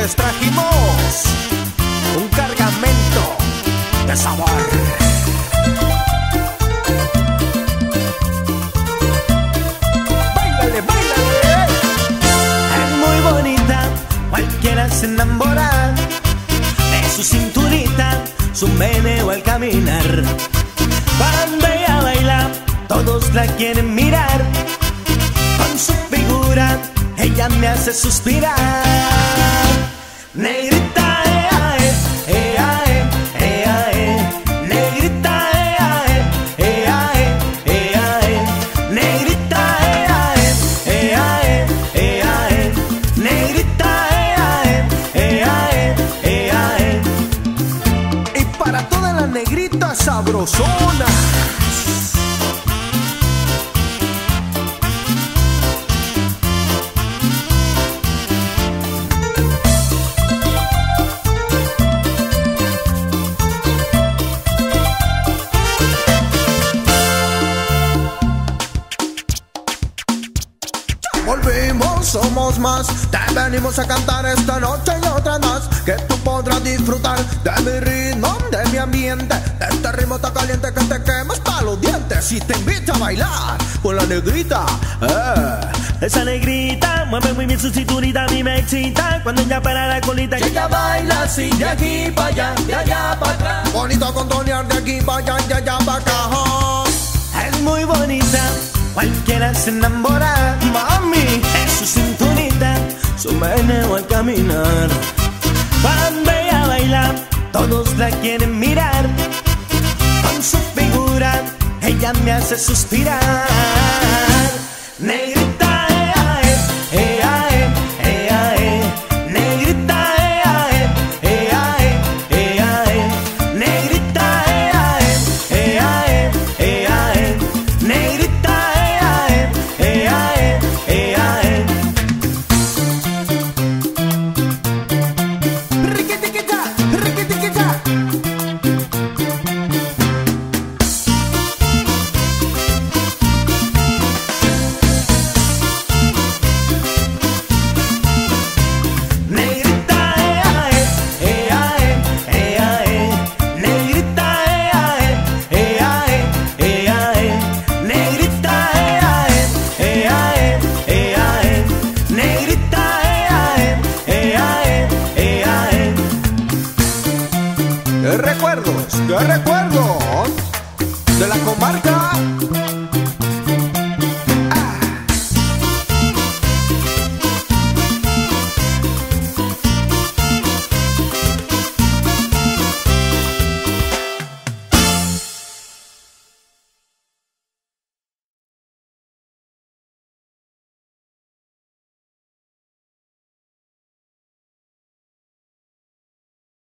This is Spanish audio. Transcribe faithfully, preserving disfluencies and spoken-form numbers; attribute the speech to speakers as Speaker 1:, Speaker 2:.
Speaker 1: les trajimos un cargamento de sabor. ¡Báilale, báilale!
Speaker 2: Es muy bonita, cualquiera se enamora de su cinturita, su meneo al caminar. Cuando ella baila, todos la quieren mirar. Con su figura, ella me hace suspirar. Negrita, ea, eh, ea, eh, ea, eh. Negrita, ea, eh, ea, eh, ea, eh. Negrita, ea, eh, ea, eh, ea, eh. Negrita, ea, eh, ea, eh, ea, eh.
Speaker 1: Y para todas las negritas sabrosonas, volvimos, somos más. Te venimos a cantar esta noche y otras más, que tú podrás disfrutar de mi ritmo, de mi ambiente, de este ritmo tan caliente que te quema hasta los dientes. Y te invito a bailar con la negrita, eh.
Speaker 2: Esa negrita mueve muy bien su cinturita, a mí me excita cuando ella para la colita.
Speaker 1: Y ella baila así, de aquí para allá, de allá para atrás. Bonito contonear de aquí para allá, de allá para acá.
Speaker 2: Es muy bonita, cualquiera se enamora.
Speaker 1: Mami,
Speaker 2: Es su cinturita, su meneo al caminar. Cuando ella baila, todos la quieren mirar. Con su figura, ella me hace suspirar. Negrita, ea, eh, ea, eh, ea, eh. Negrita, ea, eh, ea, eh, ea, eh. Negrita, ea, eh, ea, eh, ea, eh. Negrita, ea, eh, ea, eh, ea, eh.
Speaker 1: riquitiquita, riquitiquita.
Speaker 2: Negrita, ea, eh, ea, eh, ea, eh. Negrita, ea, eh, ea, eh, ea, eh. Negrita, ea, eh, ea, eh, ea, eh. Negrita, ea, eh, ea, eh, ea, eh.
Speaker 1: ¡Qué recuerdos! ¡Qué recuerdos! De la comarca